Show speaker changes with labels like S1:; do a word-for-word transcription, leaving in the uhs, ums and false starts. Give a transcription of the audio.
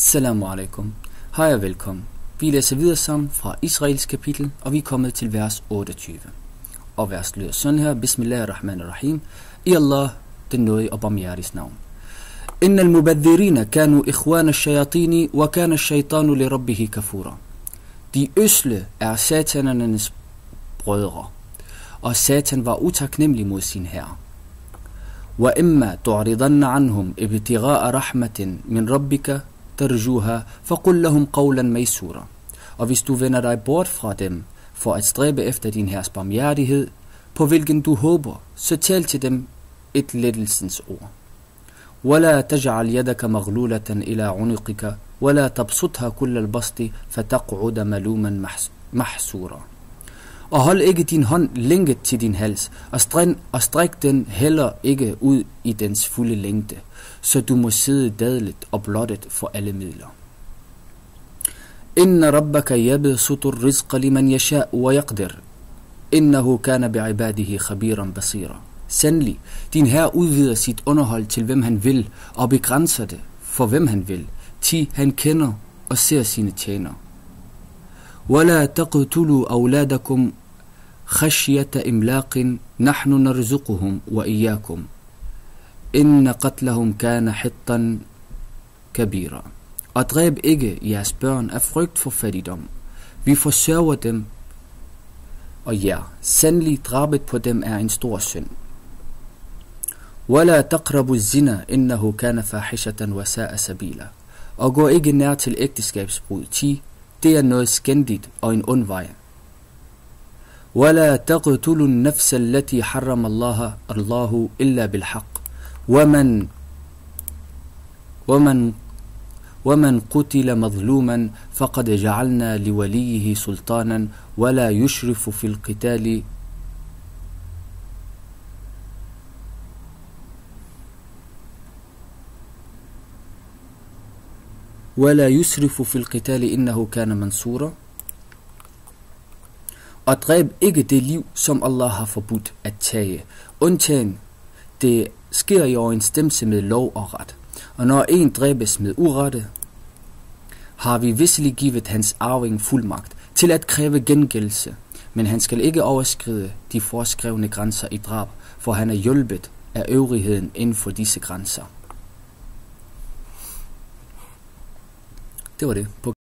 S1: Assalamu alaikum. Hej og velkommen. Vi læser videre sammen fra Israels kapitel, og vi er kommet til vers otteogtyve. Og vers lyder sådan her: Bismillahirrahmanirrahim. I Allah, den nådige og barmhjertiges navn. Innal mubadhirina kanu ikhwana ash-shayatini wa kana ash-shaytanu li rabbih kafura. De øsle er satanernes brødre, og Satan var utaknemmelig mod sin herre. Wa imma tu'ridanna anhum ibtigha'a rahmatin min rabbika tarjuha faqul lahum qawlan maysura. Og hvis du vender dig bort fra dem for at stræbe efter din herres barmhjertighed, på hvilken du håber, så tal til dem et lettelsens ord. ولا تجعل يدك مغلولة إلى عنقك ولا تبسطها كل البسط فتقعد ملوما محسورا. Og hold ikke din hånd længet til din hals, og, stræn, og stræk den heller ikke ud i dens fulde længde, så du må sidde dadlet og blottet for alle midler. Inna rabbaka yabsutu ar-rizqa liman yasha'u wa yaqdir. Innahu kana bi'ibadihi khabiran basira. Sandelig, din herre udvider sit underhold til hvem han vil, og begrænser det for hvem han vil, ti han kender og ser sine tjenere. ولا تقتلوا أولادكم خشية إملاق نحن نرزقهم وإياكم إن قتلهم كان حطا كبيرا. Og dræb ikke jeres børn af frygt for fattigdom. Vi forsørger dem, og ja, sandelig drabet på dem er en stor synd. ولا تقربوا الزنا إنه كان فاحشة وساء سبيلا. Og gå ikke nær til ægteskabsbrud, ti det er noget skændigt og en ond vej. ولا تقتلوا النفس التي حرم الله الله إلا بالحق ومن ومن ومن قتل مظلوما فقد جعلنا لوليه سلطانا ولا يشرف في القتال ولا يسرف في القتال إنه كان منصورا. Og dræb ikke det liv, som Allah har forbudt at tage, undtagen det sker i overensstemmelse med lov og ret. Og når en dræbes med urette, har vi visselig givet hans arving fuldmagt til at kræve gengældelse, men han skal ikke overskride de foreskrevne grænser i drab, for han er hjulpet af øvrigheden inden for disse grænser. Det var det.